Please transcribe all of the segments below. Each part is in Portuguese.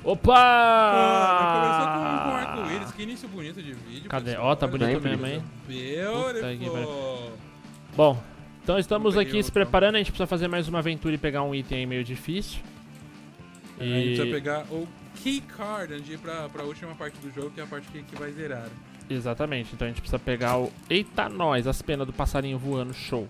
Opa! Começou com arco-íris, que início bonito de vídeo. Cadê? Pessoal. Ó, tá bonito mesmo, hein? Beautiful. Bom, então estamos aqui se preparando. A gente precisa fazer mais uma aventura e pegar um item aí meio difícil. A gente vai pegar o Key Card antes de ir pra última parte do jogo, que é a parte que vai zerar. Exatamente, então a gente precisa pegar o... Eita, nós, as penas do passarinho voando, show.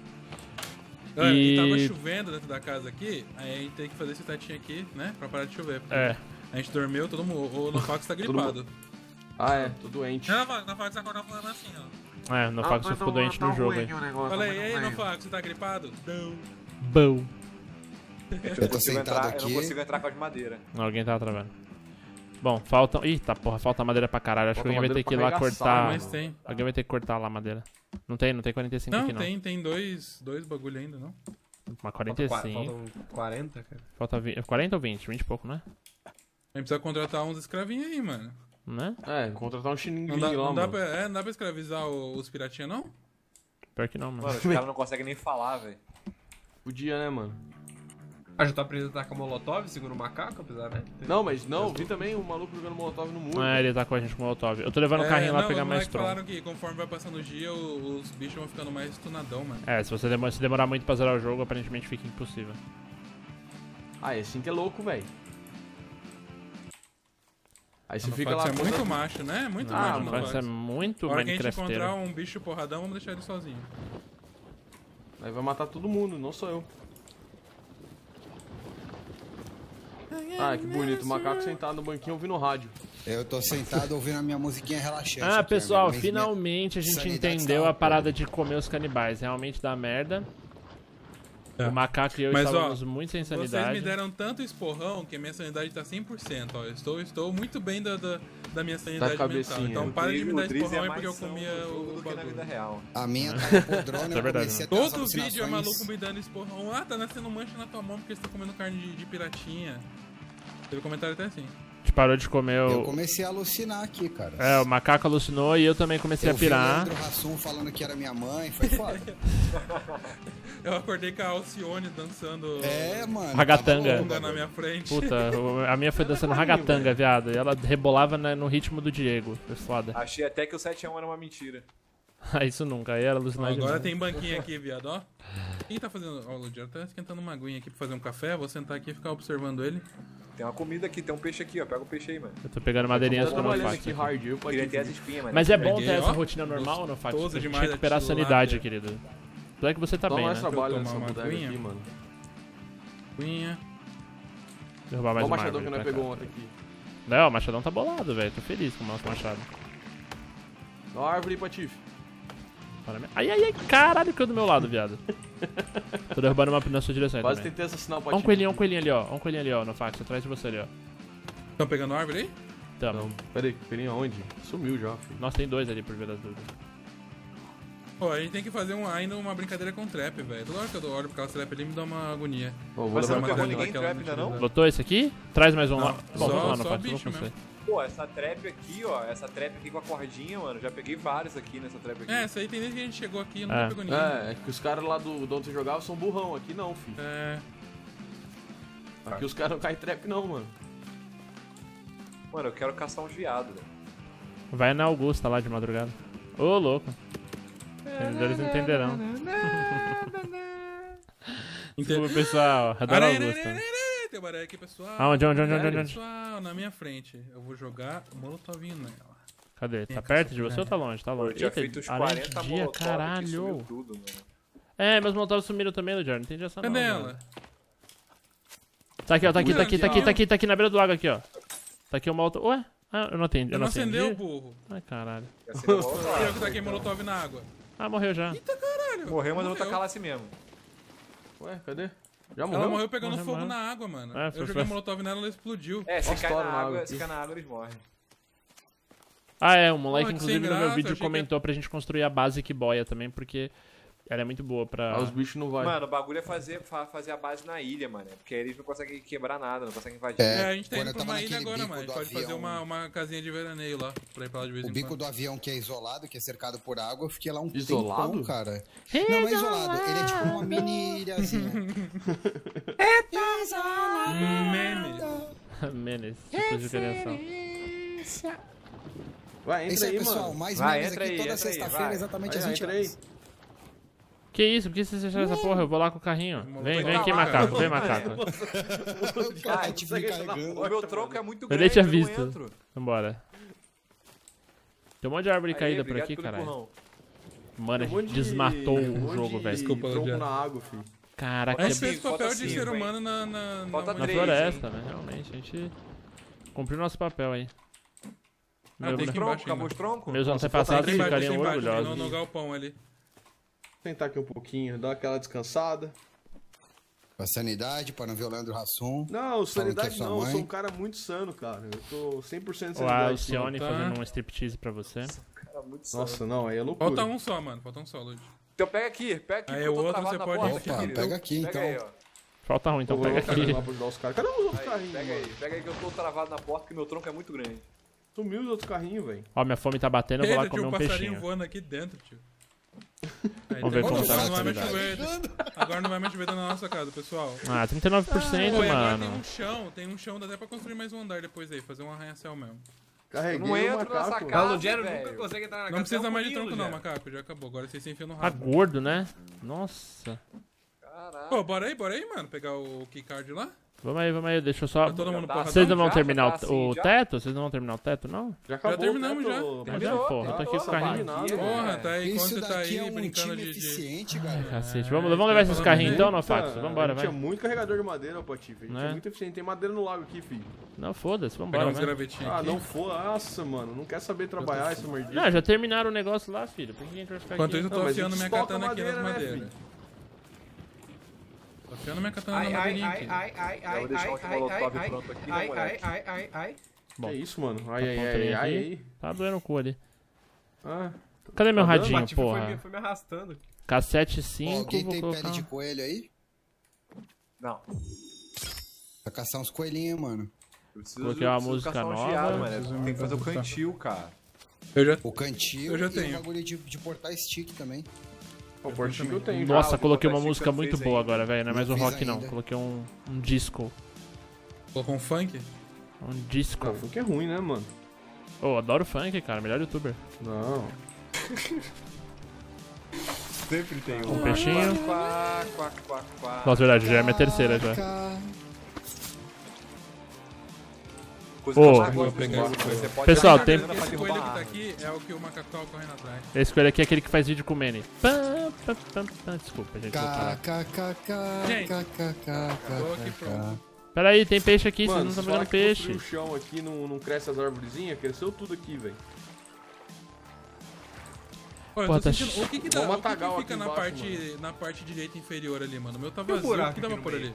E tava chovendo dentro da casa aqui, aí a gente tem que fazer esse tetinho aqui, né, pra parar de chover. É. A gente dormiu, todo mundo, o Nofax tá gripado. Ah, é, tô doente. Não, o Nofax acordou falando assim, ó. É, o Nofax ficou doente no jogo aí. Falei, e aí, Nofax, você tá gripado? Não. Bom. Eu tô sentado aqui. Eu não consigo entrar com a de madeira. Alguém tá travando. Bom, faltam... Eita porra, falta madeira pra caralho. Acho que alguém vai ter que ir lá cortar... Mas tem. Alguém vai ter que cortar lá a madeira. Não tem 45 aqui não. Tem dois bagulho ainda, não? Uma 45. Faltam 40, cara. Falta 20, 40 ou 20? 20 e pouco, né? A gente precisa contratar uns escravinhos aí, mano. Né? É, contratar um chininguinho Não dá lá, pra escravizar os piratinha, não? Pior que não, mano. Mano, os caras não conseguem nem falar, velho. Podia, né, mano? Ah, já tá aprendendo a atacar com molotov, segura o macaco, apesar, né? Não, mas não, vi também o maluco jogando molotov no muro. É, ele tá com a gente com o molotov. Eu tô levando o carrinho lá pra pegar mais tronco. Falaram que conforme vai passando o dia, os bichos vão ficando mais stunadão, mano. É, se demorar muito pra zerar o jogo, aparentemente fica impossível. Ah, esse que é louco, velho. Aí você Não fica pode lá... ser muito macho, né? Muito macho, não Vai ser pode. muito Na hora que a gente Minecrafteiro. encontrar um bicho porradão, vamos deixar ele sozinho. Aí vai matar todo mundo, não sou eu. Ah, que bonito, o macaco sentado no banquinho ouvindo rádio. Eu tô sentado ouvindo a minha musiquinha relaxante. Ah, aqui, pessoal, minha finalmente a gente sanidade entendeu está a parada de comer os canibais. Realmente dá merda. É. O macaco e eu Mas, estávamos muito sem Vocês sanidade. me deram tanto esporrão que a minha sanidade tá 100%, ó. Eu estou muito bem da minha sanidade mental. cabecinha. Então para de me dar O Drizzy esporrão aí é porque eu mais são comia no jogo o do que na vida bagulho. real. A minha tá podrona, Isso é eu verdade, comecei a ter as Todo vídeo é alucinações. maluco me dando esporrão. Ah, tá nascendo mancha na tua mão porque você tá comendo carne de piratinha. Teve comentário até assim. A gente parou de comer Eu o... comecei a alucinar aqui, cara. É, o macaco alucinou e eu também comecei a Vi o pirar. Leandro Hassum falando que era minha mãe, foi foda. Eu acordei com a Alcione dançando Mano. Ragatanga. longa na minha frente. Puta, a minha foi dançando ragatanga, viado. E ela rebolava no ritmo do Diego. Foi foda. Achei até que o 7-1 era uma mentira. Ah, isso nunca. Aí era Ó, alucinante. agora tem banquinho aqui, viado, ó. Quem tá fazendo... Ó, o Ludiano tá esquentando uma aguinha aqui pra fazer um café. Vou sentar aqui e ficar observando ele. Tem uma comida aqui, tem um peixe aqui, ó. Pega o peixe aí, mano. Eu tô pegando madeirinhas Tô pro trabalhando Nofax. aqui hard, eu Queria pode ter as espinhas, mano. Mas é bom Peguei, ter essa ó. rotina normal, Nofax, Gostoso pra gente demais a recuperar a tilápia. sanidade, querido. Apesar que você tá Dá bem, mais né? trabalho Tomar nessa uma bodega aguinha. aqui, mano. Aguinha. Derrubar mais Olha o uma machadão árvore que nós pra cá. pegou ontem aqui. Não, o machadão tá bolado, velho. Tô feliz com o nosso machado. Dá uma árvore aí, Patife. Ai, ai, ai, caralho, caiu do meu lado, viado. Tô derrubando uma na sua direção aí Quase também. tentei assassinar o Ó Patife. um coelhinho ali, ó. Ó um coelhinho ali, ó, no fax, atrás de você ali, ó. Estão pegando árvore aí? Tamo. Não, pera aí, coelhinho aonde? Sumiu já, filho. Nossa, tem dois ali por ver das dúvidas. Pô, a gente tem que fazer ainda uma brincadeira com trap, velho. Toda hora que eu olho pra aquela trap ali me dá uma agonia. Ó, vou Mas você levar não uma pegou matéria ninguém lá que trap ela ainda não? Botou esse aqui? Traz mais um Não, lá. Bom, só- vamos lá, no só fax, bicho vamos mesmo. Pô, essa trap aqui, ó. Essa trap aqui com a cordinha, mano. Já peguei vários aqui nessa trap aqui. É, essa aí tem desde que a gente chegou aqui e não É. pegou ninguém. É que os caras lá do onde você jogava são burrão, aqui não, filho. É. Aqui os caras não caem trap não, mano. Mano, eu quero caçar uns viados, velho. Vai na Augusta lá de madrugada. Ô, louco. Entendedores entenderão. Desculpa, pessoal. Adoro Augusta. Tem uma areia aqui, pessoal. Aonde? Pessoal, na minha frente. Eu vou jogar o molotovinho nela. Cadê? Tem Tá a perto caça de você ou tá longe? Tá Pô, eu longe. tinha Eita, feito os aranha 40 de dia, molotov que caralho. sumiu tudo, mano. É, meus molotovs sumiram também, Ludiano. Não entendi essa não. Cadê mano. ela? Tá aqui, ó. Tá aqui, tá aqui, tá aqui, Ó. tá aqui, tá aqui na beira do lago aqui, ó. Tá aqui o molotov. Ué? Ah, eu não atendi. Eu não acendeu o acendi. burro. Ai, caralho. Ia ser molotov. Eu que taquei molotov na água. Ah, morreu já. Caralho. Morreu, mas eu vou tacar lá assim mesmo. Ué, cadê? Já Ela morreu? morreu pegando Morreu, fogo morreu. na água, mano. É, Eu foi- joguei molotov nela, ela explodiu. É, se Nossa, cai na estoura na água água, aqui. se cai na água, eles morrem. Ah, é. Um moleque, Pô, que inclusive, sem no meu graça, vídeo achei que- comentou pra gente construir a base que boia também, porque ela é muito boa pra... Ah, os bichos não vai. Mano, o bagulho é fazer a base na ilha, mano. Porque eles não conseguem quebrar nada, não conseguem invadir. É, a gente tá quando indo eu pra tava uma ilha naquele agora, bico mas do pode fazer avião- uma casinha de veraneio lá, pra ir pra lá de vez O em bico quando. do avião que é isolado, que é cercado por água, eu fiquei lá um Isolado? tempão, cara. Não, não é isolado. Ele é tipo uma mini ilhazinha. Meme. Menes, tipo de criação. Vai, É entra isso aí, aí, pessoal. mano. Mais Vai, memes entra aqui aí, toda entra aí, sexta-feira, vai. exatamente às Vai, 20 entra aí. horas. Que isso? Por que vocês fecharam essa porra? Eu vou lá com o carrinho. Vem aqui, lá, macaco. cara. Vem, macaco. O cara te fica carregando. O meu tronco é muito Eu grande, nem tinha não visto. entro. Vambora. Tem um monte de árvore Aí, caída por obrigado aqui, pelo caralho. empurrão. Mano, a Um monte gente de- desmatou um o monte jogo, de velho. Desculpa, tronco Lugero. na água, filho. Caraca, A gente Sim, fez papel falta de cinco, ser hein? humano na Falta na três, floresta, hein? né? Realmente, a gente cumpriu nosso papel aí. Ah, Meu- tem que Tronco, embaixo acabou ainda. os troncos? Meus Nossa, antepassados falta três, ficariam orgulhosos. no galpão ali. Sentar aqui um pouquinho, dar aquela descansada. Pra sanidade, para não ver o Leandro Hassum. Não, sanidade que é sua não, eu mãe. sou um cara muito sano, cara. Eu tô 100% de O sanidade. Alcione tá. fazendo um striptease pra você. Cara, muito Nossa, santo. não, aí é loucura. Falta um só, mano. Falta um só, Lud. Então pega aqui Aí porque eu o tô outro travado você na pode- porta. Opa, querido. pega aqui, Pega aí, então. ó. Falta um, então Eu vou pega colocar aqui. lá pra ajudar os caras. Cadê os outros Aí, carrinhos? pega aí, pega aí que eu tô travado na porta que meu tronco é muito grande. Sumiu os outros carrinhos, velho. Ó, minha fome tá batendo, eu vou lá Eita, comer tinha um um passarinho peixinho. voando aqui dentro, tio. Vamos ver como tá a agora não vai mais sanidade. chover. Agora não vai mais chover na nossa casa, pessoal. Ah, 39%, Pô, e agora mano. tem um chão, dá até pra construir mais um andar depois aí, fazer um arranha-céu mesmo. Carreguei Eu não o entro nessa macaco. casa. O Lugero velho. nunca consegue entrar na casa. Não precisa Até um mais de pulinho, tronco não, Lugero. macaco, já acabou. Agora vocês se enfiam no Tá rabo. gordo, né? Nossa. Caraca. Pô, bora aí, mano, pegar o keycard lá. Vamos aí, deixa eu só... Tá todo mundo tá. porra. Vocês não vão Já terminar tá o assim, já? teto? Vocês não vão terminar o teto, não? Já acabou. terminamos, o já. teto, Mas Terminou, porra, eu tô aqui com o terminou, carrinho. essa barquinha, Porra, é. tá aí, enquanto Isso você tá daqui é aí um brincando time de... eficiente, galera. Cacete, vamos levar esses carrinhos então, não, Fax? Vambora, A vai. gente tinha muito carregador de madeira, ó, Patife. A gente Né? é muito eficiente. Tem madeira no lago aqui, filho. Não, foda-se, Pegar vambora, uns vai. gravetinhos Ah, aqui. não for. Nossa, mano. Não quer saber trabalhar essa mordida. Não, já terminaram o negócio lá, filho. Por que a gente vai ficar Enquanto aqui? isso, eu Não, tô mas afiando a minha gente estoca katana aqui nas madeira, né, madeiras. filho? Tô afiando minha katana Ai, na ai, madeirinha ai, aqui. ai, ai, Já ai, vou deixar ai, o ai, molotov ai, pronto aqui, né, ai, ai, moleque? ai, ai, ai. Bom, Que isso, mano? tá Ai, ai, pontaria ai, aqui. ai. Tá doendo o cu ali. Ah, Cadê meu Tá dando? radinho, Patife porra? foi me arrastando. Cassete Ó, 5, alguém vou tem colocar... pele de coelho aí? Não. Pra caçar uns coelhinhos, mano. Eu preciso, Coloquei uma preciso música caçar um nova. geado, mano. Tem que fazer o cantil, cara. Eu já... O cantil Eu já e tenho. o bagulho de portar stick também. o portinho que eu tenho. Nossa, Ah, coloquei o uma Chico música não muito fez boa ainda. agora, velho. Não é mais um Não fiz rock, não. ainda. Coloquei um disco. Colocou um funk? Um disco. Não, que é ruim, né, mano? Oh, adoro funk, cara. Melhor youtuber. Não. Sempre tem Um peixinho. Quá, quá, quá, quá. Nossa, verdade, já é minha terceira já. Coisa Ô, que eu mais gosto vou desse pegar jogo, esse você pode Pessoal, jogar tem- grana pra Esse derrubar coelho que tá árvore. aqui é o que o macaco tava correndo atrás. Esse coelho aqui é aquele que faz vídeo com o Manny. Desculpa, gente. Vou parar. Gente, tô aqui pronto. Pera aí, tem peixe aqui, vocês Mano, não estão se falar pegando que peixe. construir o chão aqui não cresce as arvorezinhas, cresceu tudo aqui, velho. Olha, Pô, eu tô tá sentindo... O que que dá? Vamos O que matagal que aqui fica na embaixo, parte, na parte direita inferior ali, mano? O meu tá Tem um vazio. O buraco que dava aqui no por meio. ali?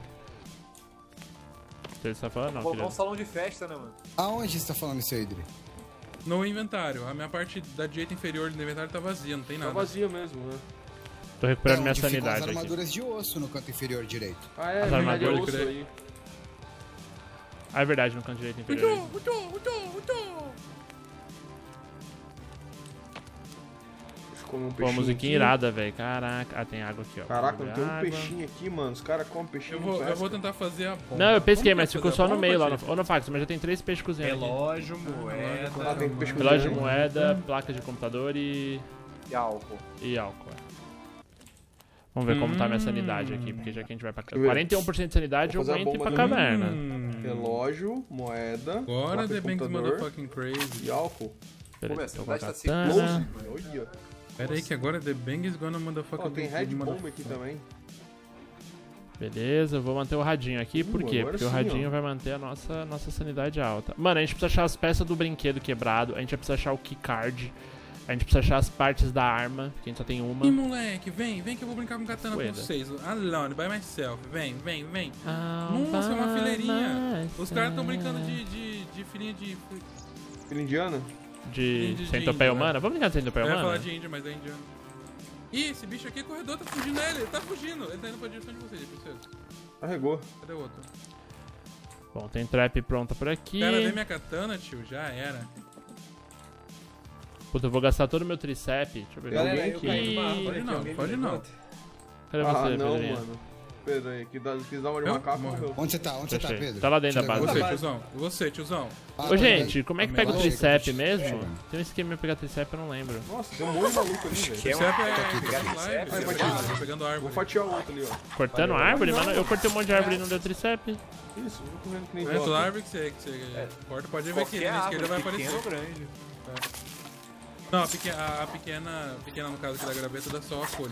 Você tá falando? Não, Colocar querido. um salão de festa, né, mano? Aonde você tá falando isso aí, Idri? No inventário. A minha parte da direita inferior do inventário tá vazia, não tem Tá nada. vazia mesmo, né? Tô recuperando minha onde ficam sanidade as aqui. armaduras de osso no canto inferior direito. Ah, é, As verdade, é armaduras. osso aí. Ah, é verdade, no canto direito inferior. Ficou um Pô, peixinho musiquinha aqui. irada, velho. Caraca. Ah, tem água aqui, ó. Caraca, Água. tem um peixinho aqui, mano. Os caras comem peixinho. Eu não vou pesca. tentar fazer a bomba. Não, eu pesquei, Como mas que ficou vai só fazer a no meio lá. bomba, Ô, no Fax, mas já tem 3 peixes cozinhando aqui. Relógio, moeda. Ah, tem peixe Relógio de cozinhando. moeda, placa de computador E álcool. e álcool. é. Vamos ver como tá a minha sanidade aqui, porque já que a gente vai pra... eu ver. 41% de sanidade, eu Vou fazer a aguento ir bomba pra do- caverna. Relógio, moeda, Agora placa The de Banks computador Motherfucking Crazy. e álcool. Pera Pô, aí, essa tô cidade com a tá sem katana. Olha. Pera aí que agora The Bangs gonna motherfucking Ó, tem Red Bomb aqui também. Beleza, eu vou manter o radinho aqui, por quê? agora Porque o sim, radinho ó. vai manter a nossa sanidade alta. Mano, a gente precisa achar as peças do brinquedo quebrado, a gente precisa achar o keycard, a gente precisa achar as partes da arma, que a gente só tem uma. Ih, moleque, vem que eu vou brincar com katana com Fueda. vocês. Alone, by myself. Vem. All Nossa, é uma by fileirinha. Os caras tão myself. brincando de filhinha de... Filha indiana? De de centopeia índio, humana? Vamos brincar de centopeia Eu ia humana? falar de índio, mas é indiano. Ih, esse bicho aqui é corredor, tá fugindo ele tá fugindo. Ele tá indo pra direção de vocês, princesa. Carregou. Cadê o outro? Bom, tem trap pronta por aqui. Cara, vem minha katana, tio, já era. Puta, eu vou gastar todo o meu tricep. Deixa eu ver. Galera, alguém eu aqui. caí numa árvore aqui, Não, alguém me pode não. levanta. Cadê Ah, você, não, Pedrinho? mano. Pedro aí, que quis dar uma de Eu? macaco, Morreu. morreu. Onde você tá? Onde você tá, Fechei. Pedro? Tá lá dentro da Chega base. Você, agora. tiozão. E você, tiozão. Ah, Ô, gente, como é que pega o Amém. tricep mesmo? Chega. Tem um esquema pra pegar tricep, eu não lembro. Nossa, tem um monte de maluco ali, velho. Que é Você uma... é pegar live, tricep, Vai, pegando Batista. pegando Vou árvore. fatiar o outro ali, ó. Cortando árvore, mano? Eu cortei um monte de árvore e não deu tricep. Isso, eu tô correndo que nem Dentro da idiota. árvore que você corta, pode ver que Qualquer na esquerda vai árvore, pequena ou aparecer. grande. Não, a pequena no caso aqui da graveta dá só a folha.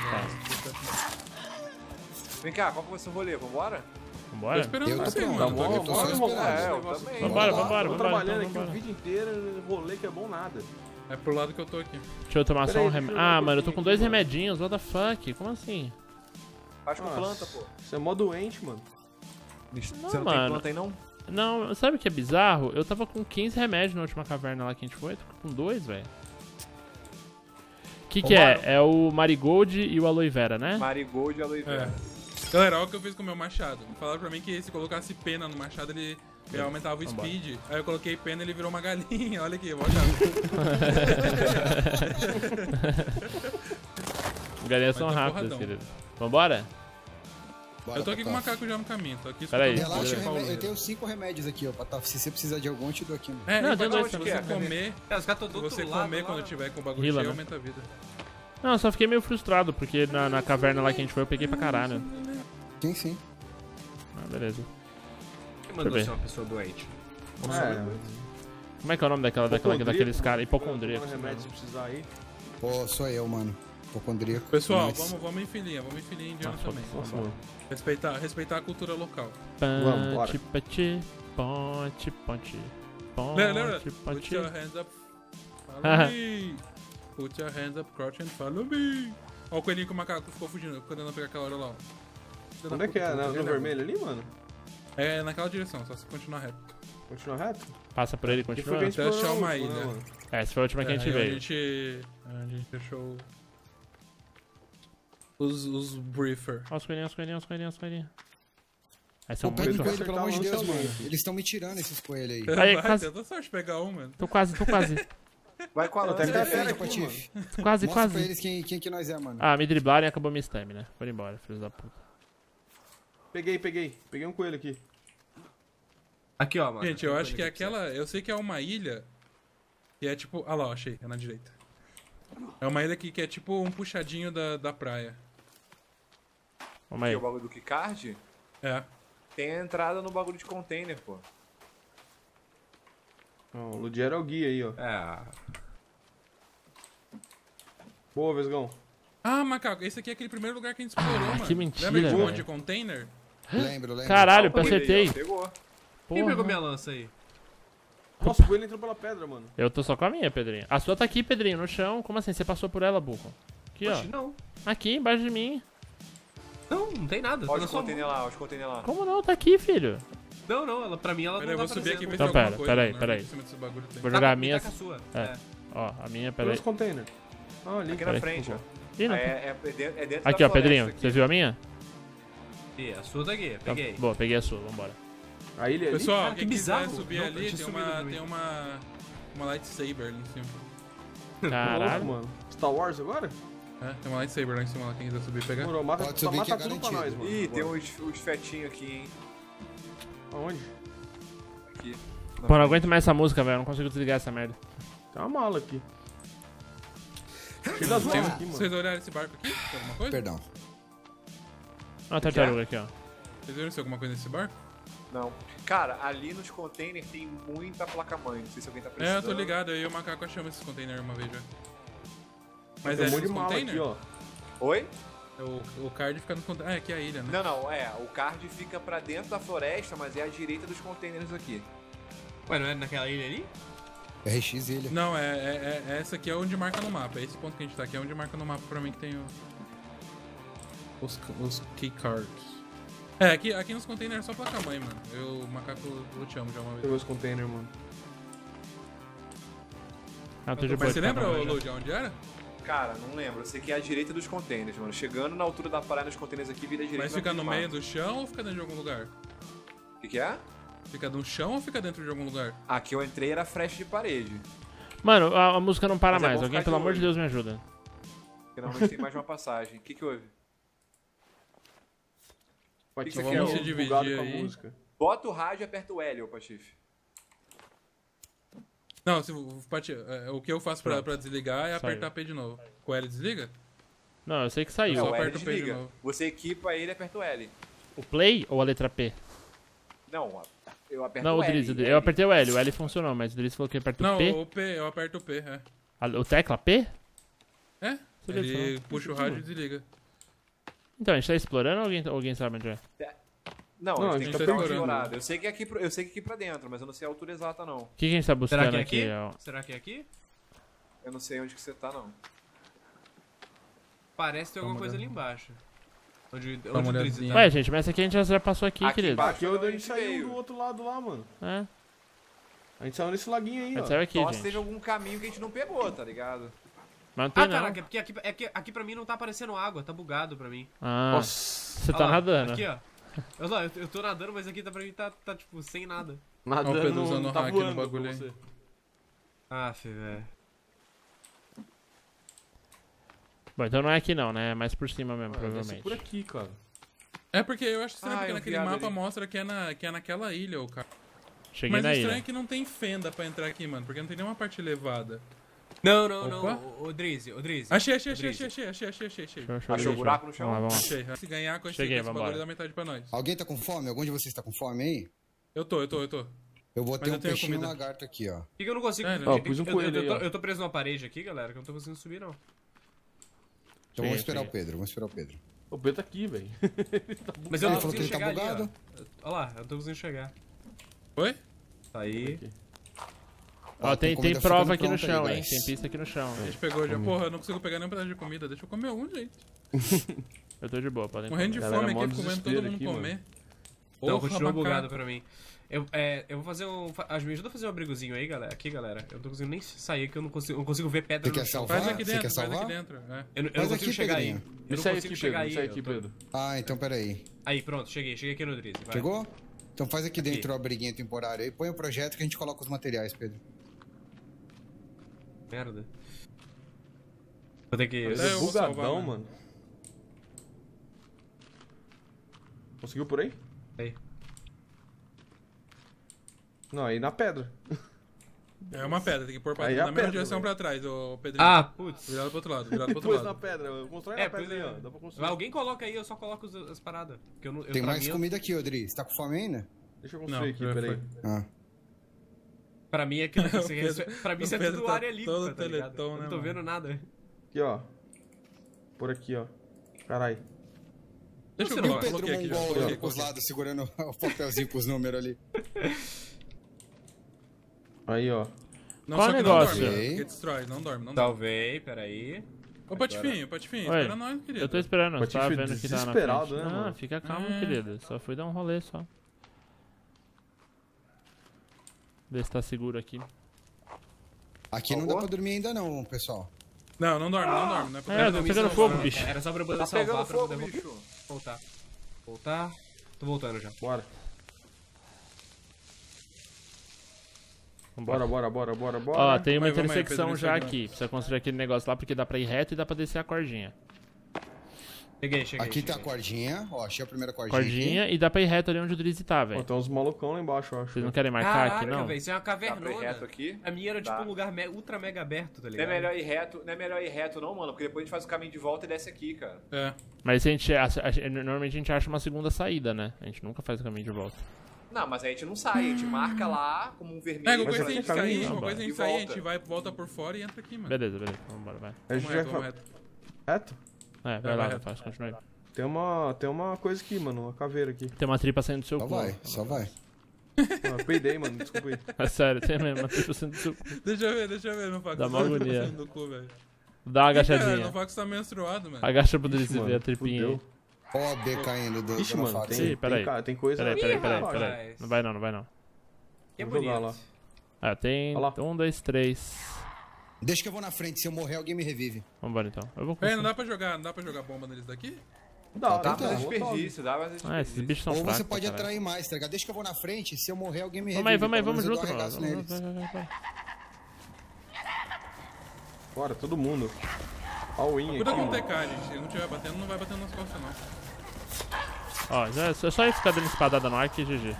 Vem cá, qual que vai ser o rolê? Vambora? Tô Vambora? esperando Eu tô você, pronto. mano. Eu tô só Bora, esperando. É, eu negócio também. aqui. Vambora, Vamos lá. vambora, Tô vambora. trabalhando Então, aqui o vambora. vídeo inteiro, rolê que é bom nada. É pro lado que eu tô aqui. Deixa eu tomar só Peraí, um deixa eu remédio. ver Ah, um mano, eu tô com pouquinho 2 aqui, mano. remedinhos, what the fuck? Como assim? Faz com Nossa. planta, pô. Você é mó doente, mano. Você Não, não tem mano. planta aí, não? Não, sabe o que é bizarro? Eu tava com 15 remédios na última caverna lá que a gente foi, tô com 2, velho. O que é? É o Marigold e o Aloe Vera, né? Marigold e aloe É. vera. Galera, olha o que eu fiz com o meu machado. Falaram pra mim que se colocasse pena no machado, ele aumentava o Vambora. speed. Aí eu coloquei pena e ele virou uma galinha. Olha aqui, eu vou achar. Galinhas são Mas tá rápidas, porradão. querido. Vambora? Bora, Eu tô aqui com o Patof. macaco já no caminho. Tô aqui Pera aí. escutando Relaxa, o Paulo. eu tenho 5 remédios aqui, ó, Patof. Se você precisar de algum, eu te dou aqui, mano. É, Não, e tem pra dois, se tem você dois. comer, Cara, os caras estão se do outro você lado. comer lá. quando tiver com o bagulho Rila, cheio, né? aumenta a vida. Não, eu só fiquei meio frustrado, porque na caverna lá que a gente foi eu peguei pra caralho. Sim, sim. Ah, beleza. Quem mandou Deixa ser eu uma pessoa doente? Como é que é o nome daqueles caras? Hipocondríacos. Remédio se precisar aí. Pô, sou eu, mano. Hipocondríaco. Pessoal, Nice. vamos em filinha indiana Ah, também. Nossa, mano. Respeitar a cultura local. Vamos, bora. Ponte, ponte, ponte, Lembra? ponte, Put ponte. your hands up, follow me. Put your hands up, crouch and follow me. Ó o coelhinho que o macaco ficou fugindo, ficou tentando pegar aquela hora lá, ó. Filho da Onde é que puta, é? No fugindo, vermelho ali, mano? É naquela direção, só se continuar reto. Continua reto? Passa por ele e Que foi continua? que a gente Até explorou achar uma a última, ilha. né, mano? Essa foi a última que a gente aí veio. a gente fechou os briefer. Olha os coelhinhos. Aí são Pô, pega um muito... coelho, pelo amor de Acertar Deus, um, mano. seu Eles estão me tirando esses coelhos aí. Aí, Vai, quase. tenta sorte pegar um, mano. Tô quase. Vai com a Até lança. que tá Defende, aqui, Patife. Quase, Mostra pra quase. eles quem que nós é, mano. Ah, me driblaram e acabou minha stamina. Foi embora, filhos da puta. Peguei. Peguei um coelho aqui. Aqui, ó, mano. Gente, eu acho que é aquela. Eu sei que é uma ilha. Que é tipo. Ah lá, ó, achei. É na direita. É uma ilha que é tipo um puxadinho da praia. Vamos Aqui aí. é o bagulho do Keycard. É. Tem a entrada no bagulho de container, pô. Ó, o Ludiero é o guia aí, ó. É. Boa, Vesgão. Ah, macaco, esse aqui é aquele primeiro lugar que a gente explorou, mano. que mentira, Lembra de um monte velho. de container? Lembro. Caralho, eu Ó, ele aí, acertei. ó, Pegou. Quem Porra. pegou minha lança aí? Nossa, o coelho entrou pela pedra, mano. Eu tô só com a minha, Pedrinho. A sua tá aqui, Pedrinho, no chão. Como assim? Você passou por ela, burro? Aqui, ó. Oxi, não. Aqui, embaixo de mim. Não tem nada. Tá Olha na os sua container mão. lá, os container lá. Como não? Tá aqui, filho. Não, ela, pra mim ela Pera aí, não eu tá vou subir aqui e ver aparecendo. se Então, tem alguma pera, coisa. peraí. Em cima desses bagulho tem. Vou Tá, jogar a me minha. tá com a sua. É. É. Ó, a minha, Cadê peraí. os containers? Ah, ali. Aqui Peraí, na frente, ó. Ih, não. É dentro Aqui, da ó, floresta Pedrinho. aqui. Você viu a minha? E a sua tá aqui, Tá, peguei. boa, peguei a sua, vambora. A ilha ali? Pessoal, Cara, quem que quiser bizarro. subir Não, ali, tinha tem subido pra mim. uma lightsaber ali em cima. Louco, Caralho. mano. Star Wars agora? É, tem uma lightsaber lá em cima, lá, quem quiser subir pegar. Demorou, mata, Pode só subir mata que é tudo pra garantido. nós, mano. Ih, tem Bora. uns fetinhos aqui, hein. Aonde? Aqui. Pô, não aguento mais essa música, velho. Não consigo desligar essa merda. Tem uma mala aqui. Cheio das malas aqui, mano. Vocês olharam esse barco aqui? Tem alguma coisa? Perdão. Ó, a tartaruga aqui, ó. Vocês viram se tem alguma coisa nesse barco? Não. Cara, ali nos containers tem muita placa-mãe. Não sei se alguém tá É, precisando. eu tô ligado, eu e o macaco achamos esses containers uma vez já. Mas Tem é um monte de esses mala containers? aqui, ó. Oi? O card fica nos containers. Ah, aqui é a ilha, né? Não, o card fica pra dentro da floresta, mas é à direita dos containers aqui. Ué, não é naquela ilha ali? RX ilha. Não, essa aqui é onde marca no mapa. É esse ponto que a gente tá aqui, é onde marca no mapa pra mim que tem os key cards. É, aqui nos containers é só placa-mãe, mano. O macaco luteamos já uma vez. Pegou os containers, mano. Ah, tô de boa Mas de você lembra, tamanho, ô, já. Lud, onde era? Cara, não lembro. Eu sei que é à direita dos containers, mano. Chegando na altura da praia nos containers aqui, vira à direita. Mas fica no meio do chão ou fica dentro de algum lugar? O que é? Fica no chão ou fica dentro de algum lugar? Aqui eu entrei era frecha de parede. Mano, a música não para Mas é mais. bom Alguém, ficar pelo de amor de olho. Deus, me ajuda. Porque normalmente tem mais de uma passagem. O que houve? Patife que é vamos o se dividir bugado com a aí. música. Bota o rádio e aperta o L, ô Patife. Não, o que eu faço pra desligar é apertar P de novo. Com o L desliga? Não, eu sei que Eu saiu. só o L aperto o P de desliga. novo. Você equipa ele e aperta o L. O play ou a letra P? Não, eu aperto Não, o o L. Driz, eu apertei o L funcionou, mas o Driz falou que aperta o Não, P. o P, eu aperto o P, é. O tecla P? É? Sabia disso, Ele não. puxa o rádio e desliga. Então, a gente tá explorando ou alguém sabe onde é? Não, Não, a a gente gente tem tá que dar uma procurando. explorada. Eu sei que é aqui pra dentro, mas eu não sei a altura exata, não. O que a gente tá buscando Será que é aqui? aqui? Será que é aqui? Eu não sei onde que você tá, não. Parece ter alguma coisa ali embaixo. Onde uma o Drizzy olhadinha. tá. Ué, gente, mas essa aqui a gente já passou aqui, Aqui querido. embaixo. Aqui é Foi onde a onde gente saiu veio. do outro lado lá, mano. É, A gente saiu nesse laguinho aí, a ó. gente saiu aqui, Só se gente. teve algum caminho que a gente não pegou, tá ligado? Mas não tem Ah, não. caraca, é porque aqui pra mim não tá aparecendo água, tá bugado pra mim. Ah, Nossa. você Olha tá lá, nadando. Aqui, ó. Olha lá, eu tô nadando, mas aqui tá, pra mim tá tipo sem nada. Nada Ó, o Pedro não, usando não tá hack no voando bagulho pra aí. você. Velho. Bom, então não é aqui não, né? É mais por cima mesmo, Ah, deve ser provavelmente. por aqui, cara. É porque eu acho estranho, Ah, porque eu naquele vi mapa ali. mostra que é naquela ilha, o cara. Cheguei Mas o na estranho ilha. é que não tem fenda pra entrar aqui, mano, porque não tem nenhuma parte elevada. Não, Opa. não, o Drizzy. Achei. Show, Achou o buraco no chão? Vamos lá, vamos lá. Achei. Se ganhar com esse Cheguei, esse bagulho vambora. dá metade pra nós. Alguém tá com fome? Algum de vocês tá com fome aí? Eu tô. Eu vou Mas ter eu um tenho peixinho comida. lagarto aqui, ó. Por que eu não consigo? É, Ó, pus um coelho aí, ó. Eu tô preso numa parede aqui, galera, que eu não tô conseguindo subir, não. Então vamos Cheguei. esperar o Pedro. O Pedro tá aqui, velho. Mas eu não Ele falou consigo que ele tá chegar ali, bugado. ó. Olha lá, eu tô conseguindo chegar. Oi? Tá aí. Ó, tem comida prova aqui ficando no pronta chão, aí, hein? guys. Tem pista aqui no chão. A gente pegou já. Porra, eu não consigo pegar nenhum pedaço de comida. Deixa eu comer algum, gente. Eu tô de boa, podem Morrendo de comer. Galera, fome mó aqui, comendo todo desespero mundo aqui, comer. Não, Porra, continua macaco. bugado pra mim. Eu vou fazer um. Me ajuda a fazer um abrigozinho aí, galera. Aqui, galera. Eu não tô conseguindo nem sair, que eu não consigo ver pedra Você no quer chão. salvar? Faz aqui Você dentro, quer faz aqui salvar? dentro. É. Eu não Faz consigo aqui, chegar aí. Pedrinho. Eu não Isso aí consigo aqui, chegar Pedro. aí. Isso aí aqui, eu tô- Pedro. Ah, então peraí. Aí, pronto, cheguei aqui no Drizzy. vai. Chegou? Então faz aqui dentro o abriguinho temporário aí. Põe o projeto que a gente coloca os materiais, Pedro. Merda. Vou ter que. Mas É, é eu vou salvar, bugadão, mano. mano. Conseguiu por aí? Aí. Não, aí na pedra. É uma pedra, tem que pôr pra Aí é na a mesma pedra, direção velho. pra trás, ô Pedrinho. Ah, putz. Virado pro outro lado, virado pro outro Pôs na lado. pedra. Constrói É, na pedra aí, pois ó. é. Dá pra construir. Alguém coloca aí, eu só coloco as paradas. Porque eu não, Tem pra mais mim, comida aqui, Odri. Você tá com fome ainda? Deixa eu Não, construir aqui, já peraí. foi. Ah. Pra mim é que Pedro- pra mim o isso é Pedro tudo tá área limpa, todo tá ligado? teletão, Eu né, não tô mano? vendo nada. Aqui, ó. Por aqui, ó. Carai. Deixa eu E o colocar, Pedro coloquei aqui, já. mongol Coloquei, ali pros coloquei. lados, segurando o papelzinho com os números ali. Aí, ó. Não, Qual só que o não negócio? dorme, Ok. porque destrói, não dorme, não dorme. Salvei, peraí. Ô, Patifinho, Oi. espera nós, querido. Eu tô esperando, eu Patife tava vendo que tá na desesperado, frente. né, Não, mano? fica calmo, É. querido. Só fui dar um rolê só. Ver se tá seguro aqui. Aqui não dá pra dormir ainda não, pessoal. Não, não dorme, não dorme. Não é pra É, eu dormir. tô pegando fogo, bicho. Era só pra eu poder Tá salvar pegando pra fogo, poder bicho. voltar. Voltar. Tô voltando já. Bora. Vambora. Bora. Ó, tem uma Vamos aí, intersecção Pedro, já Instagram. aqui. Precisa construir aquele negócio lá porque dá pra ir reto e dá pra descer a cordinha. Cheguei. Aqui tá a cheguei. cordinha. Ó, achei a primeira cordinha. Cordinha e dá pra ir reto ali onde o Drizzy tá, Ó, velho. tem uns malucão lá embaixo, eu acho. Vocês não querem marcar aqui, Caraca, não? velho, isso é uma Dá pra ir cavernona. reto aqui? A minha era tipo Dá. um lugar ultra mega aberto, tá Não é ligado? melhor ir reto, não é melhor ir reto não, mano, porque depois a gente faz o caminho de volta e desce aqui, cara. É. Mas a gente, normalmente a gente acha uma segunda saída, né? A gente nunca faz o caminho de volta. Não, mas aí a gente não sai, a gente marca lá como um vermelho. É, qualquer Mas coisa a aqui gente é caminho, sair, não, qualquer coisa a gente e sair, a volta. gente volta por fora e entra aqui, mano. Beleza, vambora, vai. A gente Vamos já reto, vamos reto. reto? É, vai vai lá, reto. faz, continua aí. Tem uma coisa aqui, mano. Uma caveira aqui. Tem uma tripa saindo do seu Só cu. vai, só vai. Ah, eu peidei, mano. Desculpa aí. É sério, tem mesmo, uma tripa saindo do seu cu. Deixa eu ver no fax. Dá uma Só agonia. passando do cu, velho. Dá uma Ih, cara, agachadinha. no fax tá menstruado, mano. Agacha pro Drizzy Ixi, ver a tripinha aí. fudeu. Ó, a B caindo do Ixi, do mano, fax. Ih, peraí. tem coisa... Peraí. rapaz. Não vai não. Que Vou jogar bonito. lá. Ah, tem Olha lá. 1, 2, 3. Deixa que eu vou na frente, se eu morrer alguém me revive. Vambora então. Eu vou Peraí, não conseguir. dá pra jogar bomba neles daqui? Dá, Tá, Dá pra tá. desperdício, dá pra Ah, esses desperdício. bichos são Ou fracos. você pode pra caralho. atrair mais, tá ligado? Deixa que eu vou na frente, se eu morrer alguém me revive. Vamos aí, pelo vamos menos eu junto, dou um mano. arregaço neles. Vai. Bora, todo mundo. All in Cuida aqui, com o mano. TK, gente. Se não tiver batendo, não vai bater nas costas, não. Ó, é só ir ficar dando espadada no ar que GG.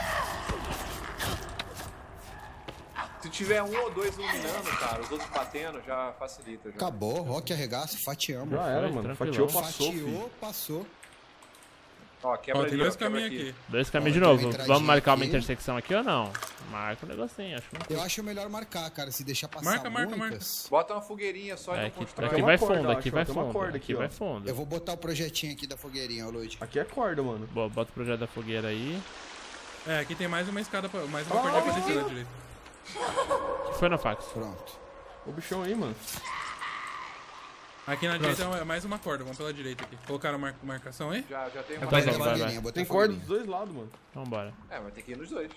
Se tiver um ou dois iluminando, cara, os outros batendo, já facilita. Já. Acabou, rock arregaço, fatiamos. Já era, Foi, mano. tranquilão. Fatiou, passou, Fatiou, filho. passou. Ó, quebra Ó, tem ali, dois ó, quebra caminhos aqui. 2 caminhos de Ó, tem novo. uma entradinha Vamos marcar uma aqui. intersecção aqui ou não? Marca o negocinho, acho que não. Eu acho melhor marcar, cara, se deixar passar Marca. muitas. Bota uma fogueirinha só e É, não aqui constrói. Tem vai uma corda, fundo, acho, aqui ó, vai tem uma fundo. corda Aqui aqui, ó. vai fundo. Eu vou botar o projetinho aqui da fogueirinha, ô Lud. Aqui é corda, mano. Bota o projeto da fogueira aí. É, aqui tem mais uma escada, mais uma cordinha pra descer da direita. O que foi na fax? Pronto. O bichão aí, mano. Aqui na direita é mais uma corda, vamos pela direita aqui. Colocaram marcação aí? Já tem uma. Vai, Botei a vai. fogueirinha, botei Tem a corda dos fogueirinha. dois lados, mano. Vambora. É, mas tem que ir nos dois.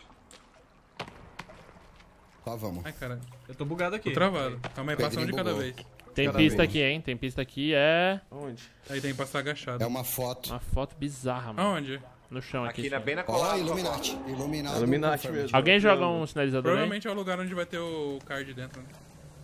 Só vamos. Ai, caralho. Eu tô bugado aqui. Tô travado. Calma aí, passa um de cada bugou. vez. Tem Cada pista vez. aqui, hein? Tem pista aqui, é Aonde? Aí tem que passar agachado. É uma foto. uma foto bizarra, mano. Aonde? No chão aqui. Aqui bem na Ó, colada. Illuminati. Iluminado. Illuminati confirma. mesmo. Alguém joga um sinalizador aí? Provavelmente é o lugar onde vai ter o card dentro, né?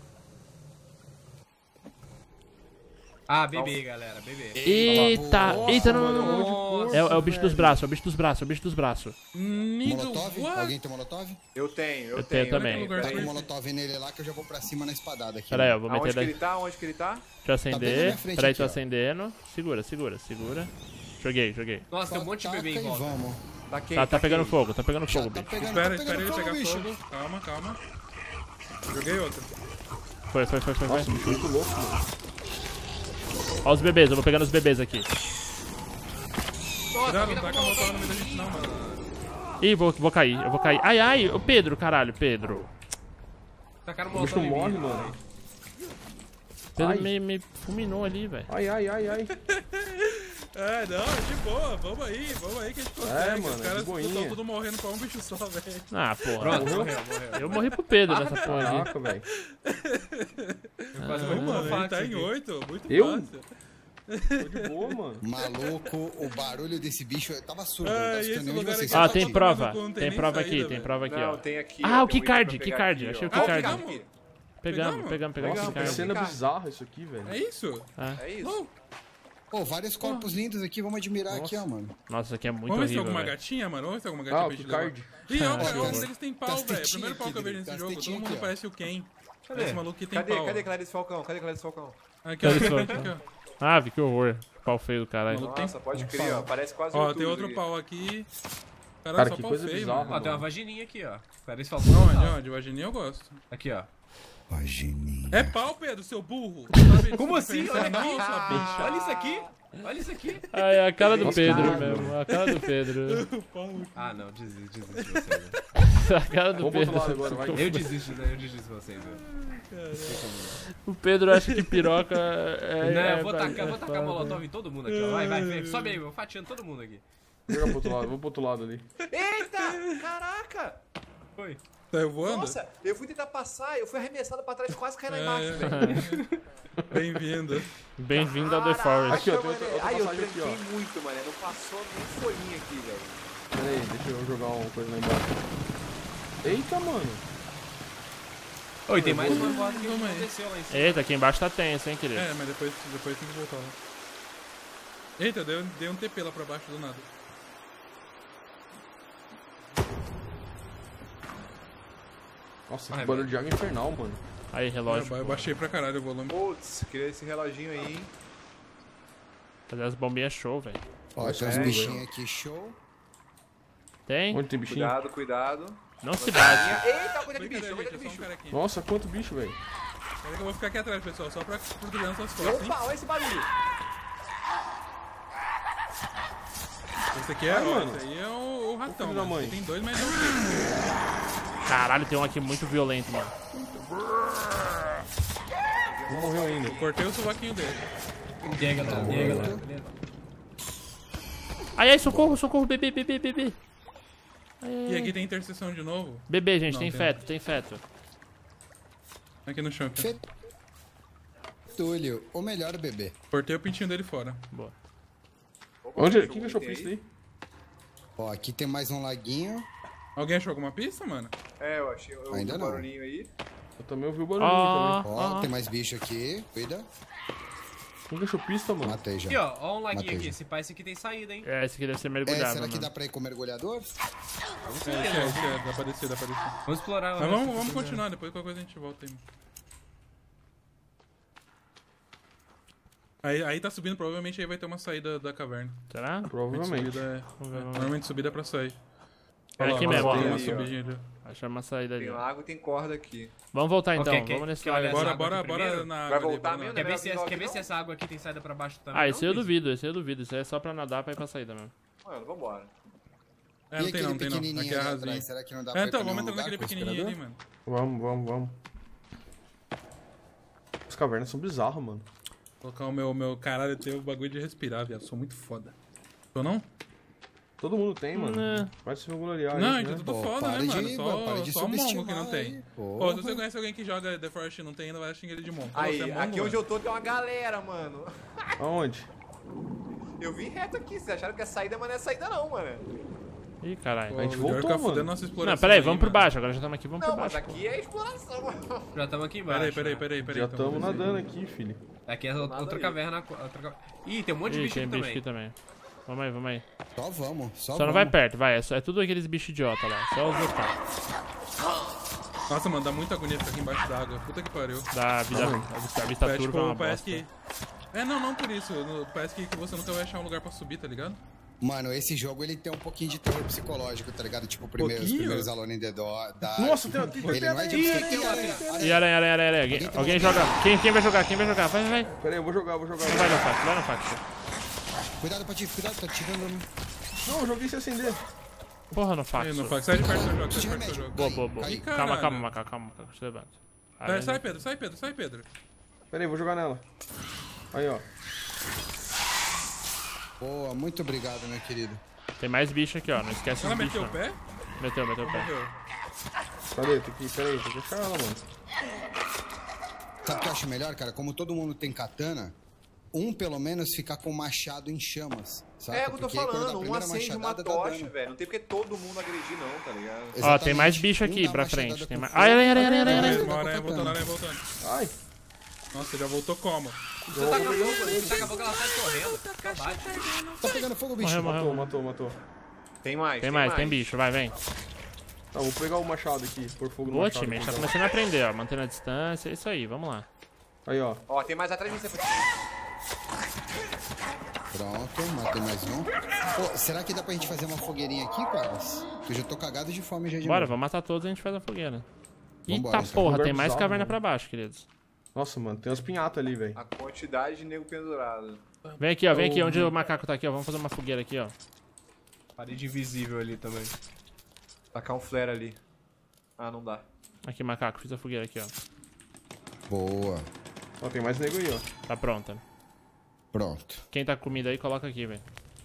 Ah, bebê, galera, bebê. Eita! Nossa, Eita, não, mano, não, não. Nossa, É o bicho dos velho. braços, é o bicho dos braços, é o bicho dos braços. Molotov? What? Alguém tem molotov? Eu tenho. Eu tenho também. Lugar Taca o Peraí. molotov nele lá que eu já vou pra cima na espadada aqui. Pera aí, eu vou Aonde meter que daí. ele tá? Onde que ele tá? Deixa eu bem na acender. minha frente Peraí, aqui, tô ó. acendendo. Segura, segura, segura. Joguei. Nossa, tem um monte de bebê em Taca e volta. vamos. Tá quente. Tá pegando quente. fogo, tá pegando Já fogo, tá bicho. pegando, Espera tá ele pegando pegar bicho. fogo. Calma. Joguei outro. Foi. Nossa, o bicho muito louco, mano. Ó os bebês, eu vou pegando os bebês aqui. Cuidado, não taca a motor no meio da gente não, mano. Ih, vou cair, eu vou cair. Ai, ô Pedro, caralho, Pedro. Tacaram O bicho molotov em morre, mim. mano. Pedro Ai. me fulminou ali, velho. Ai. É, não, de boa. Vamos aí que a gente consegue. mano, Os caras de boinha. estão tudo morrendo com um bicho só, velho. Ah, porra. Pronto, morreu. Eu morri pro Pedro nessa porra ali. Caraca, velho. Eu quase morri Não, com uma mano, ele faca tá em aqui. 8. Muito Eu? fácil. Tô de boa, mano. Maluco, o barulho desse bicho eu tava surdo. Ah, não tá e escutando esse nenhum de lugar vocês. aqui Ah, só tem pra prova. tomar no cu, não tem Tem nem prova saída, aqui, tem velho. prova aqui, Não, ó. tem aqui. Ah, ó, o tem um keycard, item pra pegar keycard, aqui, achei o ó. keycard. Pegamos? Pegamos. Pegamos? Nossa, Legal. que cena bizarra isso aqui, velho. É isso? É isso. Pô, vários corpos lindos aqui, vamos admirar aqui, ó, mano. Nossa, isso aqui é muito Vamos ver se tem horrível, alguma velho. gatinha, mano. Vamos ver se tem alguma gatinha Ah, pra o gente levar. card. Ih, ó, Ah, cara, tem eles têm pau, as velho. tetinhas Primeiro pau aqui, que eu vejo nesse as jogo. Todo tetinhas mundo aqui, ó. parece o Ken. Cadê? Esse maluco que tem Cadê? pau. Cadê Clarice Falcão? Cadê Clarice Falcão? Aqui, ó. Cadê esse Aqui, ó. Ah, que horror. Pau feio do caralho. Maluco. Nossa, pode crer, ó. Parece quase Ó, YouTube tem outro aqui. pau aqui. Caralho, Cara, só que pau coisa feio, bizarra, mano. Ó, tem uma vagininha aqui, ó. Parece falso. Onde? Vagininha eu gosto. Aqui, ó. Vagininha. É pau, Pedro, seu burro. Sabe Como assim? diferenciar, Olha aqui. não, sua bicha. Olha isso aqui. Olha isso aqui. Ah, é a cara do Nossa, Pedro cara, mesmo. A cara do Pedro. Ah, não. Desisto de vocês, velho. A cara do Vamos pro outro lado Pedro. agora, vai. Eu desisto de vocês, velho. O Pedro acha que piroca é. Não, é- eu vou é tacar foda. molotov em todo mundo aqui, ó. Vai. Sobe aí, eu fatiando todo mundo aqui. Joga pro outro lado, vou pro outro lado ali. Eita! Caraca! Foi. Saiu voando? Nossa, eu fui tentar passar, eu fui arremessado pra trás, quase caí lá É. embaixo, velho. Bem-vindo. Bem-vindo ao The Forest. Aqui, ó, tem Caraca, outra mané. Ai, eu passagem aqui, tranquei ó. muito, mano. Não passou nem folhinha aqui, velho. Pera aí, deixa eu jogar uma coisa lá embaixo. Eita, mano. Oi, tem mais uma voz que Vamos aí. aconteceu lá em cima. Eita, aqui embaixo tá tenso, hein, querido. É, mas depois tem que voltar lá. Eita, dei um TP lá pra baixo do nada. Nossa, Ai, que barulho de água infernal, mano. Aí, relógio. Eu baixei pra caralho o volume. Putz, queria esse reloginho aí, hein? Fazer as bombinhas show, velho. Ó, tem uns É, bichinhos aqui, show. Tem? Onde tem bichinho? Cuidado. Não se bate. Eita, cuida de bicho, Brincadeira, cuida gente, de é só um bicho. cara aqui. Nossa, quanto bicho, velho. Peraí que eu vou ficar aqui atrás, pessoal, só pra proteger suas costas, hein? Opa, olha esse barulho. Esse aqui é, Ai, ó, mano. esse aí é o ratão, filho da mano. mãe. Tem dois, mas é um. Caralho, tem um aqui muito violento, mano. Não morreu ainda. Cortei o sovaquinho dele. E aí, galera? Ai, socorro, bebê. E aqui tem interseção de novo. Bebê, gente, Não, tem tem feto, tem feto. Aqui no chão. Aqui. Túlio, o melhor bebê. Cortei o pintinho dele fora. Boa. Onde? Quem achou isso aí? Ó, aqui tem mais um laguinho. Alguém achou alguma pista, mano? É, eu achei. Eu Ainda ouvi um não. barulhinho aí. Eu também ouvi o barulhinho Ó, também. Ó, tem mais bicho aqui, cuida. Não deixou pista, mano. Matei já. Aqui, ó um laguinho Matei aqui. já. Esse pai, esse aqui tem saída, hein? É, esse aqui deve ser É, mergulhável, será que mano. dá pra ir com o mergulhador? Esse é, dá pra descer, dá pra descer. Vamos explorar o Mas resto vamos aqui, continuar, depois qualquer coisa a gente volta aí. Aí tá subindo, provavelmente aí vai ter uma saída da caverna. Será? Provavelmente. Subida Vamos ver, vamos ver. normalmente subida é pra sair. É Olha aqui lá, mesmo, ó. tem uma Ali, ó. subidinha ali. Achar uma saída ali. Tem lago e tem corda aqui. Vamos voltar então, Ok, vamos nesse quer lago. olhar aqui. essa Bora, água bora, primeiro? bora na Vai água ali, voltar bora na mesmo? água. Quer ver se essa água aqui tem saída pra baixo também? Ah, não, esse eu Luiz? duvido, esse eu duvido. Isso aí é só pra nadar pra ir pra saída mesmo. Mano, vambora. É, E não tem aquele não, tem não. pequenininho Aqui é ali rasinho. atrás, será que não dá pra É, ir então, pra vamos nenhum entrar naquele lugar com o pequenininho ali, aspirador? mano. Vamos. As cavernas são bizarras, mano. Colocar o meu caralho, ter o bagulho de respirar, viado. Sou muito foda. Tô não? Todo mundo tem, mano. Né. Vai se vangloriar Não, aí, então né? tudo Pô, foda, né, para mano? de- Só, para de só mongo que subestimar não tem. aí. Pô, Porra. se você conhece alguém que joga The Forest e não tem ainda, vai xingar ele de mongo. Pô, Aí, você é mongo, aqui mano? onde eu tô tem uma galera, mano. Aonde? Eu vim reto aqui, vocês acharam que é saída, mas não é saída não, mano. Ih, caralho. Pô, A gente o Jorge voltou, tá mano. fudendo nossa exploração. Não, peraí, aí, vamos por mano. baixo. Agora já estamos aqui, vamos Não, por mas baixo. aqui é exploração, mano. Já estamos aqui embaixo. Peraí. Já então, estamos vamos nadando aqui, filho. Aqui é Nada outra aí. caverna. Ih, tem um monte de Ih, bicho tem aqui bicho também. aqui também. Vamos aí. Só vamos, Só não vai perto, vai. É tudo aqueles bichos idiota lá. Só os otários. Nossa, mano, dá muita agonia ficar aqui embaixo d'água. Puta que pariu. Da vida, a vista Parece, turva é uma parece bosta. que... É, não por isso. Parece que você nunca vai achar um lugar pra subir, tá ligado? Mano, esse jogo ele tem um pouquinho de terror psicológico, tá ligado? Tipo, os Pouquinho? primeiros Alone in the Dark. Nossa, tem Ele não é de E aranha. Alguém joga. Quem vai jogar? Vai. Pera aí, eu vou jogar. Vai no fax. Cuidado, Patife, cuidado, tá tirando. Não, eu joguei sem acender. Porra, no fax. Aí, não faz. Sai de perto do seu jogo, sai de Tira perto do seu remédio. jogo. Boa. Cai, Calma, caralho. Macaco. Te levanta. Sai, Pedro. Pera aí, vou jogar nela. Aí, ó. Boa, muito obrigado, meu querido. Tem mais bicho aqui, ó. Não esquece Ela os bichos, meteu o não. pé? Meteu o pé. Morreu. Cadê? Pera aí, tem que achar ela, mano. Sabe o que eu acho melhor, cara? Como todo mundo tem katana, pelo menos ficar com o machado em chamas. Sabe? É o que eu tô Porque aí, quando dá a falando, um primeira acende uma machadada, dá tocha, dano. velho. Não tem porque todo mundo agredir não, tá ligado? Ó, tem Exatamente. mais bicho aqui Dá uma pra machadada frente. Tem com mais. fogo, Aranha. Uma aranha katana. voltando. Ai. Nossa, já voltou como? Você taca fogo, daqui a pouco ela sai correndo. Acabate. Tá pegando fogo, bicho. Morreu. Matou. Tem mais. Tem bicho. Vai, vem. Tá, vou pegar o machado aqui, pôr fogo no Boa, machado. time. A gente tá aqui, começando a aprender, ó. Mantendo a distância. É isso aí, vamos lá. ó. Aí, ó. Ó, tem mais atrás de você. Pronto, matei mais um. Pô, será que dá pra gente fazer uma fogueirinha aqui, caras? Que eu já tô cagado de fome já de Bora, novo. vamos matar todos e a gente faz a fogueira. Vambora, Eita então. porra, Lugar tem mais bizarro, caverna mano. pra baixo, queridos. Nossa, mano, tem umas pinhatas ali, velho. A quantidade de nego pendurado. Vem aqui, ó. Vem aqui onde o macaco tá aqui, ó. Vamos fazer uma fogueira aqui, ó. Parede invisível ali também. Tacar um flare ali. Ah, não dá. Aqui, macaco. Fiz a fogueira aqui, ó. Boa. Ó, tem mais nego aí, ó. Tá pronta. Pronto. Quem tá com comida aí, coloca aqui, velho.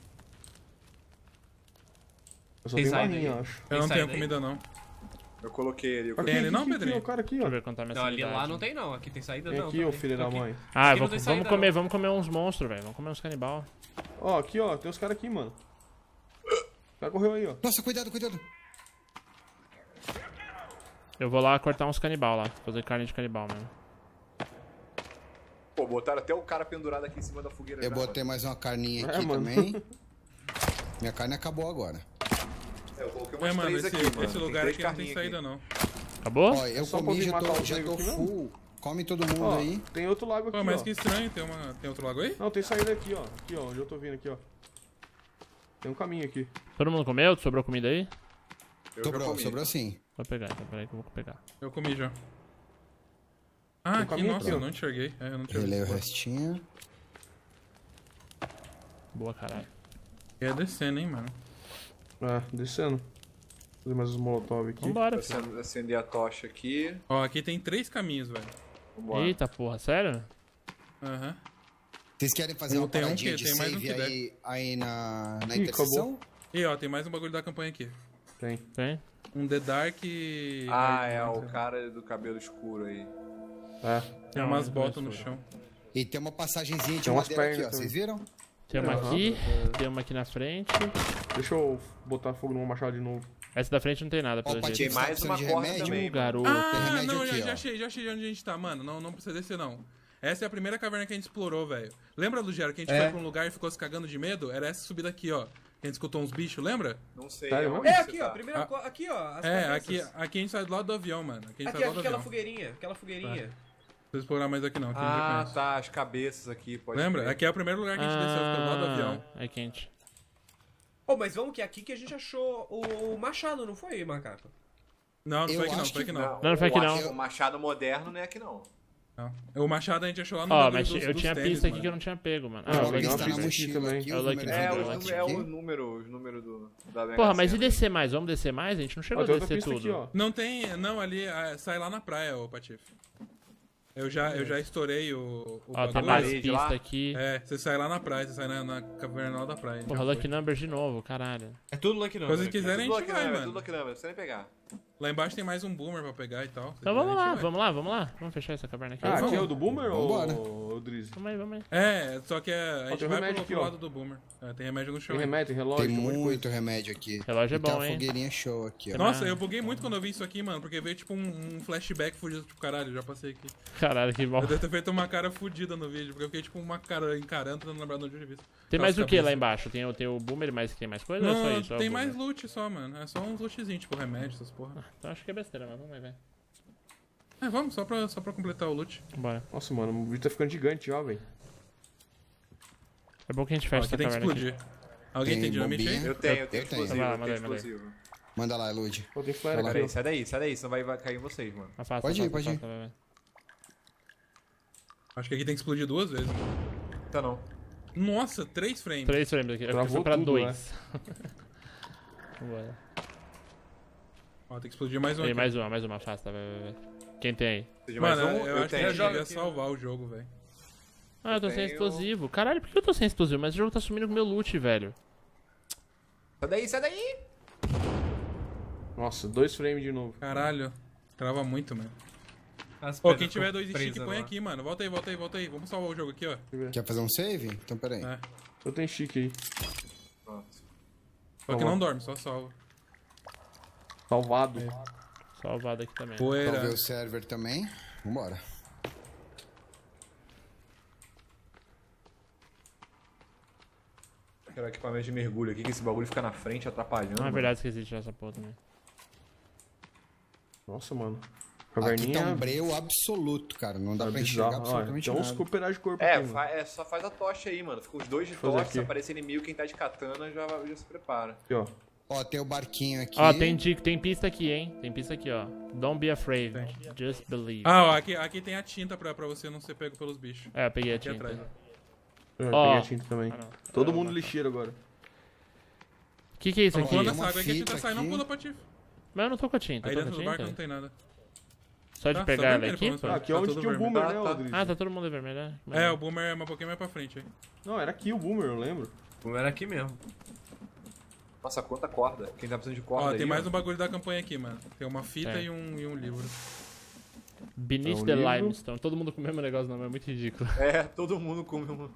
Eu só Tem tenho saída barrinha, aí? acho. Eu Tem não tenho saída aí? comida, não. Eu coloquei ali. Tem ele não, Pedrinho? Ó, o cara aqui, Deixa ó. eu ver quanto tá a minha Não, ali sanidade. lá não tem não. Aqui tem saída Vem não. aqui, também. ô filho da Aqui. mãe. Ah, Aqui não tem saída, vamos comer uns monstros, velho. Vamos comer uns canibal. Ó, aqui, ó. Tem uns caras aqui, mano. O cara correu aí, ó. Nossa, cuidado. Eu vou lá cortar uns canibal lá. Fazer carne de canibal mesmo. Pô, botaram até o cara pendurado aqui em cima da fogueira. Eu já, botei mais uma carninha É, aqui mano. também. Minha carne acabou agora. mano. Eu coloquei umas Mano, três esse, aqui, mano. esse lugar três aqui não tem carninhas saída, aqui. não. Acabou? Ó, eu só comi, poder já matar tô, os já nego tô aqui mesmo? full. Come todo mundo Ó, aí. tem outro lago aqui, Pô, mas ó. que estranho. Tem outro lago aí? Não, tem saída aqui, ó. Aqui, ó. Onde eu tô vindo aqui, ó. Tem um caminho aqui. Todo mundo comeu? Sobrou comida aí? Eu já comi. Sobrou sim. Vou pegar, então peraí que eu vou pegar. Eu comi já. Ah, Tem aqui, caminho nossa, aqui, ó. eu não enxerguei. É, eu não enxerguei. Relei o restinho. Boa, caralho. É descendo, hein, mano. É, descendo. Fazer mais uns molotov aqui. Vambora, filho. Acender a tocha aqui. Ó, aqui tem 3 caminhos, velho. Vambora. Eita porra, sério? Aham. Vocês querem fazer uma Tem um paradinha que- de tem mais um save que aí na Ih, interseção? E ó, tem mais um bagulho da campanha aqui. Tem. Tem? Um The Dark. Ah, é o cara do cabelo escuro aí. É. Tem Não, umas não botas no conheço, chão. E tem uma passagenzinha de Tem umas madeira aqui, ó. pernas Vocês viram? Tem uma Aham. aqui, tem uma aqui na frente. Deixa eu botar fogo no meu machado de novo. Essa da frente não tem nada, Ó, pelo o jeito. Patife tá mais precisando uma de corda remédio. também. Garoto. Ah, remédio não, aqui, já ó. achei onde a gente tá, mano. Não precisa descer, não. Essa é a primeira caverna que a gente explorou, velho. Lembra, Lugero, que a gente foi pra um lugar e ficou se cagando de medo? Era essa subida aqui, ó. Que a gente escutou uns bichos, lembra? Não sei. Sério, aonde mano? você Aqui, ó. tá. Primeira aqui, ó. As Aqui cabeças. a gente sai do lado do avião, mano. Aqui a gente Aqui, sai do lado do aquela avião. fogueirinha. Aquela fogueirinha. Não precisa explorar mais aqui não, aqui a gente já Ah, conhece. tá. As cabeças aqui, pode Lembra? crer. Aqui é o primeiro lugar que a gente desceu, ficou do lado do avião. É quente. Oh, mas vamos que é aqui que a gente achou o machado, não foi, macaco? Não, não Eu foi aqui não, acho foi aqui que não. Não foi aqui não. O machado moderno não é aqui não. Não. O machado a gente achou lá no Ó, bagulho mas dos- eu dos tinha tênis, pista aqui mano. que eu não tinha pego, mano. Ah, Ah, eu o peguei Lucky uma Está na pista Number. aqui mochila também. aqui, É o o Lucky número Number. de É, Deloitte é aqui. os números da Mega Porra, mas e Sena. descer mais? Vamos descer mais? A gente não chegou Ó, tem a outra descer pista tudo. aqui, ó. Não tem, não, ali, sai lá na praia, ô Patife. Eu já estourei o Ó, tem bagulho. mais parede pista lá? aqui. É, você sai lá na praia, você sai na caverna lá da praia. Porra, já Lucky foi. Numbers de novo, caralho. É tudo Lucky Number. Coisa que quiserem, a Tudo gente aqui vai, não, mano. tudo aqui não, não precisa nem pegar. Lá embaixo tem mais um boomer pra pegar e tal. Se Então quiser, vamos a lá, gente vai. vamos lá, vamos lá. Vamos fechar essa caverna aqui. Ah, Vamos. aqui é o do Boomer Vambora. ou o Drizzy? Vamos aí, vamos aí. É, só que a gente tem vai remédio pro aqui, outro ó. lado do boomer. É, tem remédio no chão. Tem remédio, tem relógio, Tem um monte de muito coisa. remédio aqui. Relógio é E tem bom, uma hein? fogueirinha show aqui, ó. Nossa, eu buguei muito quando eu vi isso aqui, mano, porque veio tipo um flashback fudido, tipo, caralho, já passei aqui. Caralho, que bom. Eu devo ter feito uma cara fudida no vídeo, porque eu fiquei tipo uma cara encarando, tentando lembrar de onde eu tinha visto. Tem mais Nossa, o que lá cabeça. embaixo? Tem o Boomer, mas tem mais coisa ou é só Não, isso? Só o tem Boomer? mais loot só, mano. É só uns lootzinhos, tipo remédio, essas porra. Então acho que é besteira, mas vamos aí, velho. É, vamos, só pra completar o loot. Bora. Nossa, mano, o vídeo tá ficando gigante já, velho. É bom que a gente Ó, feche aqui essa tem que caverna aqui. explodir. Alguém tem Tem dinamite aí? bombinha. Eu tenho Eu tenho. explosivo, Vai lá, eu manda tenho aí, manda aí. explosivo. Manda lá, Elude. Pô, tem flare Vai lá. aqui, ó. Sai daí, senão vai cair em vocês, mano. Afasta, Pode ir, afasta, pode ir. afasta, vai, vai. Acho que aqui tem que explodir 2 vezes. Tá não. Nossa, 3 frames. 3 frames aqui. Travou Foi pra tudo, 2. Vambora. Ó, tem que explodir mais um Tem aqui. mais uma, afasta, vai. Quem tem aí? Seja Mano, mais um, eu acho que a tenho. gente devia salvar o jogo, velho. Ah, eu tô sem tenho- explosivo. Caralho, por que eu tô sem explosivo? Mas o jogo tá sumindo com o meu loot, velho. Sai daí! Nossa, 2 frames de novo. Caralho, trava muito, mano. As Ô, pedras quem tiver ficam 2 stick, presas põe lá. aqui, mano. Volta aí. Vamos salvar o jogo aqui, ó. Quer fazer um save? Então, peraí. É. Eu tenho chique aí. Pronto. Só que não dorme, só salva. Salvado. Salvado aqui também. Salvei Poeira. o server também. Vambora. Quero equipamento de mergulho aqui, que esse bagulho fica na frente atrapalhando. Não, é mano. verdade, esqueci de tirar essa porra também. Nossa, mano. Aqui Caverninha. tá um breu absoluto, cara. Não dá tá pra bizarro. enxergar absolutamente Tem uns nada. cooperados de corpo É, aqui, mano. só faz a tocha aí, mano. Fica os dois de Fazer tocha, aqui. se aparecer inimigo, quem tá de katana já se prepara. Aqui, ó. Ó, tem o barquinho aqui. Ó, tem pista aqui, hein? Tem pista aqui, ó. Don't be afraid, just believe. Ah, ó, aqui tem a tinta pra você não ser pego pelos bichos. É, eu peguei a Aqui tinta. atrás, ó. Eu Ó. peguei a tinta também. Ah, não. Todo mundo lixeiro agora. Que é isso Então aqui? pula uma nessa água aqui, a tinta fita sai, não aqui. pula pra ti. Mas eu não tô com a tinta, Aí eu tô dentro com do a barco não tinta. tem nada. Só de Tá, pegar só ela vermelho, aqui, pelo pô? menos. Ah, aqui é Tá onde tudo tinha o vermelho. boomer, Tá, né, tá. Rodrigo? Ah, tá todo mundo vermelho, né? É, o boomer é um pouquinho mais pra frente aí. Não, era aqui o boomer, eu lembro. Como era aqui mesmo. Nossa, quanta corda. Quem tá precisando de corda Ó, aí, tem mais ó. um bagulho da campanha aqui, mano. Tem uma fita É. e um livro. Beneath É um the livro. Limestone. Todo mundo com o mesmo negócio, não, é muito ridículo. É, todo mundo come um.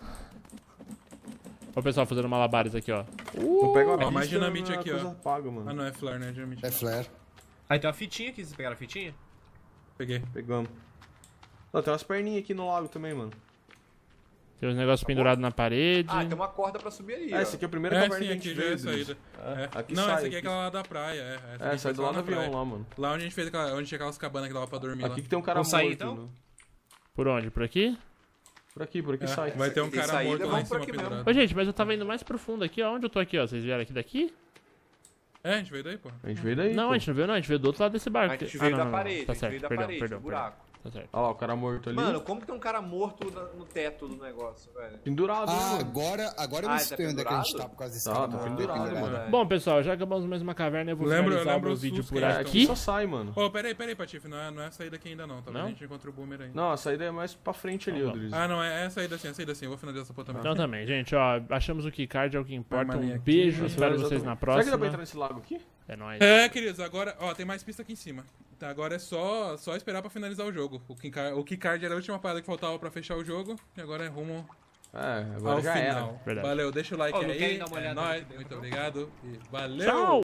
Ó o pessoal fazendo malabares aqui, ó. Não pega uma Ó, mais pista, dinamite a aqui, coisa ó. apaga, mano. Ah, não, é flare, né? Dinamite. É flare. Aí tem uma fitinha aqui, vocês pegaram a fitinha? Peguei. Pegamos. Ó, tem umas perninhas aqui no lago também, mano. Tem uns negócios pendurados na parede. Ah, tem uma corda pra subir ali, Ah, ó. essa aqui é a primeira É, caverna sim, que a gente aqui já é a veio, saída. Driz. É. Aqui Não, sai, essa aqui é aqui. aquela lá da praia, é. Essa aqui É, foi sai do só lado do na avião praia. lá, mano. Lá onde a gente fez onde tinha aquelas cabanas que dava pra dormir Aqui lá. que tem um cara Vamos sair, morto. então? né? Por onde? Por aqui? Por aqui É, sai. vai ter um Tem cara saída, morto lá em vamos por cima aqui mesmo. pendurado. Ô, gente, mas eu tava indo mais profundo aqui, ó. Onde eu tô aqui, ó? Vocês vieram aqui daqui? É, a gente veio daí, pô. A gente veio daí, Não, pô. a gente não veio, não. A gente veio do outro lado desse barco. A gente Ah, veio não, da não, não. parede, Tá a gente certo, veio da perdão, parede, perdão, do buraco. perdão. Tá certo. Olha lá, o cara morto ali. Mano, como que tem um cara morto no teto do negócio, velho? Pendurado, né, Ah, mano? agora eu Ah, me tá sei onde é que a gente pendurado? tá por causa desse Tá, cara. tá morto, pendurado, pendurado. mano. Bom, pessoal, já acabamos mais uma caverna. Eu vou Lembra finalizar o os vídeo sustos por que É, eles aqui. aqui só sai, mano. Ô, peraí, Patife, não é a saída aqui ainda não, tá? Não? A gente encontra o boomer ainda. Não, a saída é mais pra frente ali, Não, ô, Driz. Ah, não, é a saída sim, eu vou finalizar essa porra também. Então também, gente, ó, achamos o keycard, é o que importa. Armarinho Um aqui. beijo, Essa espero é vocês exatamente. na Será que dá pra próxima. entrar nesse lago aqui? É nóis. É, queridos, agora, ó, tem mais pista aqui em cima. Tá, agora é só esperar pra finalizar o jogo. O keycard era a última parada que faltava pra fechar o jogo, e agora é rumo É, agora ao já final. era. Verdade. Valeu, deixa o like Ó, não aí. querem dar uma É olhada nóis, aqui dentro, muito não? obrigado e valeu! Tchau!